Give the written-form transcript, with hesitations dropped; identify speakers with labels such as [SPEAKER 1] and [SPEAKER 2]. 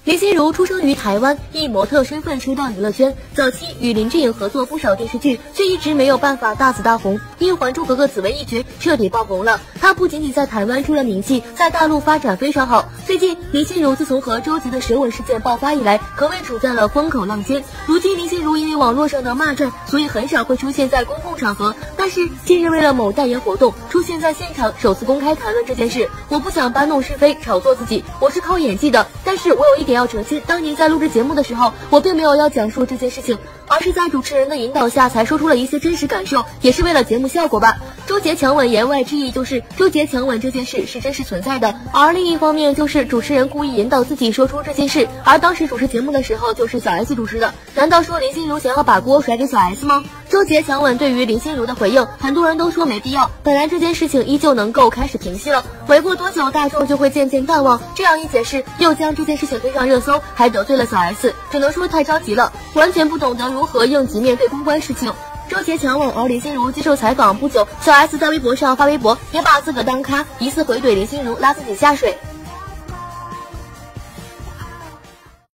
[SPEAKER 1] 林心如出生于台湾，以模特身份出道娱乐圈，早期与林志颖合作不少电视剧，却一直没有办法大紫大红。因《还珠格格》紫薇一角彻底爆红了，她不仅仅在台湾出了名气，在大陆发展非常好。最近，林心如自从和周杰的舌吻事件爆发以来，可谓处在了风口浪尖。如今，林心如因为网络上的骂战，所以很少会出现在公共场合。但是近日为了某代言活动，出现在现场，首次公开谈论这件事。我不想搬弄是非，炒作自己，我是靠演技的。但是我有一点要澄清，当年在录制节目的时候，我并没有要讲述这件事情，而是在主持人的引导下才说出了一些真实感受，也是为了节目效果吧。周杰强吻言外之意就是周杰强吻这件事是真实存在的，而另一方面就是主持人故意引导自己说出这件事，而当时主持节目的时候就是小 S 主持的，难道说林心如想要把锅甩给小 S 吗？周杰强吻对于林心如的回应，很多人都说没必要，本来这件事情依旧能够开始平息了，没过多久大众就会渐渐淡忘，这样一解释又将这件事情推上热搜，还得罪了小 S， 只能说太着急了，完全不懂得如何应急面对公关事情。周杰强吻，而林心如接受采访不久，小 S 在微博上发微博，也把自个当咖，疑似回怼林心如拉自己下水。